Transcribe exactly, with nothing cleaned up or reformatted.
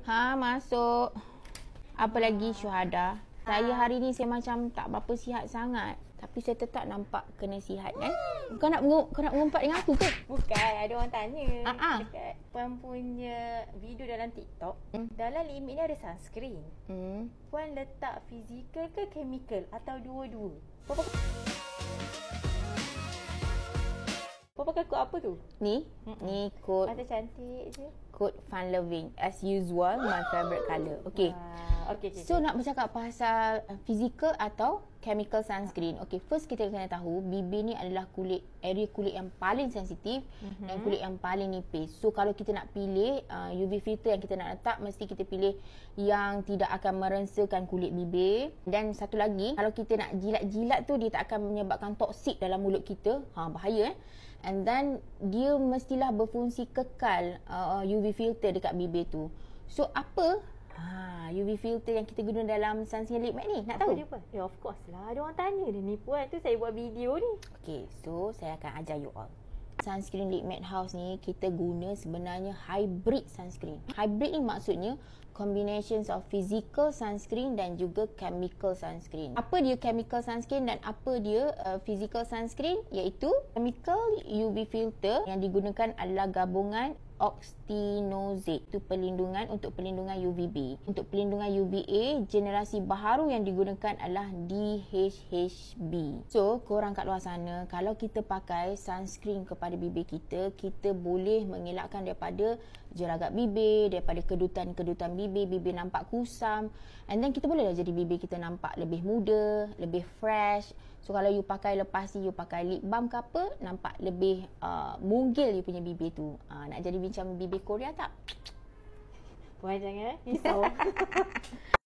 Ha, masuk. Apa lagi syuhada? Saya hari ni saya macam tak berapa sihat sangat. Tapi saya tetap nampak kena sihat kan? Kau nak mengu- kau nak mengumpat dengan aku ke? Bukan, ada orang tanya Ah-ah. dekat Puan punya video dalam TikTok. Hmm. Dalam limit ni ada sunscreen. Hmm. Puan letak fizikal ke chemical atau dua-dua? Puan pakai, Puan pakai kod apa tu? Ni, Mm-mm. ni kod Masa cantik je. kod fun loving. As usual, my favorite colour. Okay. Ah, okay, okay, So okay. nak bercakap pasal uh, physical atau chemical sunscreen. Okay, first kita kena tahu bibir ni adalah kulit, area kulit yang paling sensitif mm-hmm. dan kulit yang paling nipis. So kalau kita nak pilih uh, U V filter yang kita nak letak, mesti kita pilih yang tidak akan merengsakan kulit bibir. Dan satu lagi, kalau kita nak jilat-jilat tu, dia tak akan menyebabkan toksik dalam mulut kita. Ha, bahaya eh. And then dia mestilah berfungsi kekal uh, U V filter dekat bibir tu. So apa ha, U V filter yang kita guna dalam sunscreen lip matte ni? Nak Apa tahu? dia Puan? Ya, of course lah. Ada orang tanya dia ni Puan. Tu saya buat video ni. Okay, so saya akan ajar you all. Sunscreen Lip Matte House ni kita guna sebenarnya hybrid sunscreen. Hybrid ni maksudnya combinations of physical sunscreen dan juga chemical sunscreen. Apa dia chemical sunscreen dan apa dia uh, physical sunscreen? Iaitu chemical U V filter yang digunakan adalah gabungan oxtinoxate. Itu perlindungan untuk perlindungan U V B. Untuk perlindungan U V A, generasi baharu yang digunakan adalah D H H B. So, korang kat luar sana, kalau kita pakai sunscreen kepada bibir kita, kita boleh mengelakkan daripada jeragat bibir, daripada kedutan-kedutan bibir, bibir nampak kusam. And then kita bolehlah jadi bibir kita nampak lebih muda, lebih fresh. So kalau you pakai lepas ni, you pakai lip balm ke apa, nampak lebih uh, munggil you punya bibir tu. uh, Nak jadi macam bibir Korea tak? Puan jangan risau.